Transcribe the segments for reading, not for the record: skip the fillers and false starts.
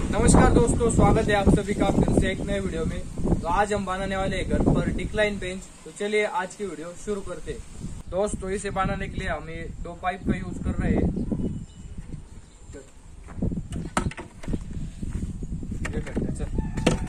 नमस्कार दोस्तों, स्वागत है आप सभी का फिर से एक नए वीडियो में। तो आज हम बनाने वाले हैं घर पर डिक्लाइन बेंच। तो चलिए आज की वीडियो शुरू करते हैं। दोस्तों इसे बनाने के लिए हमें 2 पाइप का यूज कर रहे हैं। ये करते हैं, चल।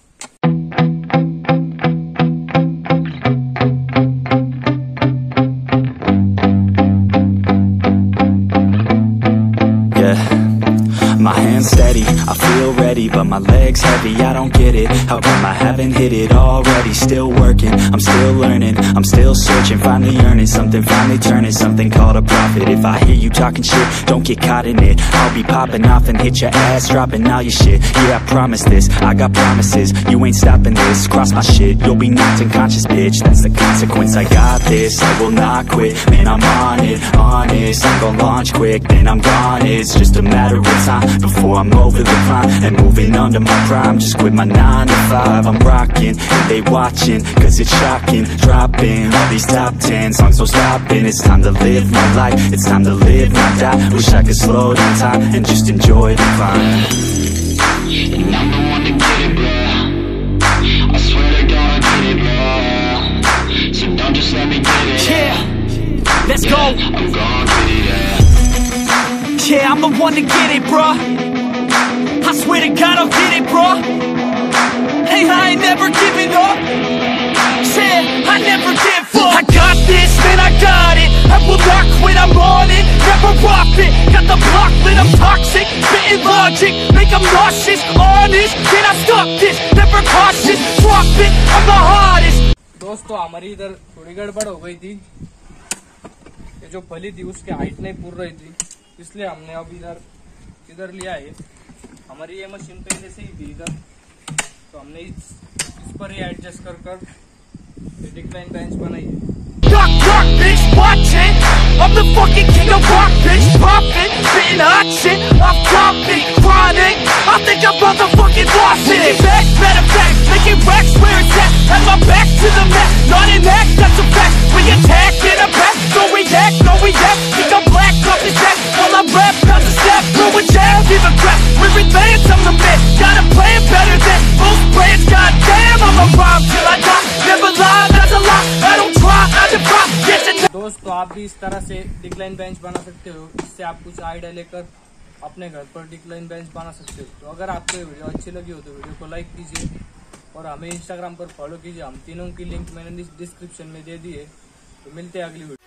My hands steady, I feel ready, but my legs heavy, I don't get it. How come I haven't hit it already? Still working, I'm still learning, I'm still searching, finally earning something, finally turning something called a profit. If I hear you talking shit, don't get caught in it. I'll be popping off and hit your ass, dropping all your shit. Yeah, I promise this, I got promises, you ain't stopping this. Cross my shit, you'll be knocked unconscious, bitch. That's the consequence, I got this, I will not quit. Man, I'm on it, honest, I'm gon' launch quick, then I'm gone. It's just a matter of time before I'm over the climb and moving under my prime. Just quit my 9 to 5, I'm rocking and they watching, cause it's shocking. Dropping all these top 10 songs, no stopping. It's time to live my life, it's time to live, not die. Wish I could slow down time and just enjoy the climb. And I'm the one to get it, bro. I swear to God I get it, bro. So don't just let me get it. Yeah, let's go. I'm gonna get it, yeah. Yeah, I'm the one to get it, bruh. I swear to God I'll get it, bruh. Hey, I ain't never giving up. Yeah, I never give up. I got this, man, I got it. I will not quit, I'm on it. Never off it. Got the block lit, I'm toxic. Spitting logic, make them nauseous. Honest, can I stop this? Never cautious, drop it, I'm the hardest. दोस्तों हमारी इधर थोड़ी गड़बड़ हो गई थी। ये जो फली थी उसके हाइट नहीं पूर रही थी, इसलिए हमने अब इधर लिया है। हमारी ये मशीन पहले से ही थी इधर, तो हमने इस पर ही एडजस्ट कर डिक्लाइन बेंच बनाई है। Rock, bitch, watching. I'm the fucking king of rock, bitch. Poppin', spittin' hot shit. I'm topic, chronic. I think I'm motherfucking lost it. Back, matter of fact, making racks where it's at. Have my back to the mat, not an act, that's a fact. We attack in a pack, no react, no react. Think I'm black off his back while I rap, not to snap. Throw a jab, give a crap. We're advanced, I'm the man. Got a plan better than most brands. Goddamn, I'm a rhyme till I die. Never lie, that's a lie. I don't try, I defy. दोस्तों आप भी इस तरह से decline bench बना सकते हो। इससे आप कुछ आइडिया लेकर अपने घर पर डिक्लाइन बेंच बना सकते हो। तो अगर आपको ये वीडियो अच्छी लगी हो तो वीडियो को लाइक कीजिए और हमें इंस्टाग्राम पर फॉलो कीजिए। हम तीनों की लिंक मैंने डिस्क्रिप्शन में दे दी है। तो मिलते हैं अगली वीडियो।